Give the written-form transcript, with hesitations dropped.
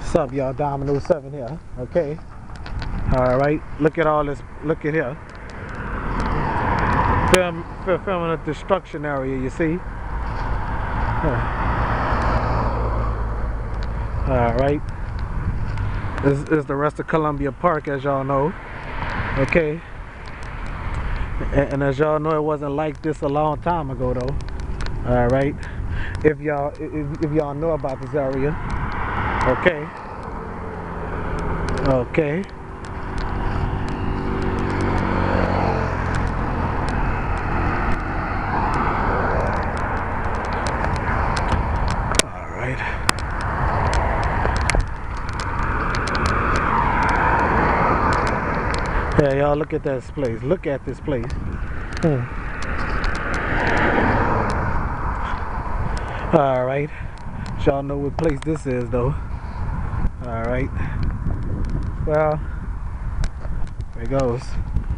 What's up, y'all? Domino 7 here. Okay. Alright. Look at all this. Look at here. Filming a destruction area, you see? Alright. This is the rest of Columbia Park, as y'all know. Okay. And as y'all know, it wasn't like this a long time ago, though. Alright. If y'all know about this area. Okay. Okay. Alright. Yeah, y'all look at this place. Look at this place. Alright. Y'all know what place this is, though. Alright. Well, there it goes.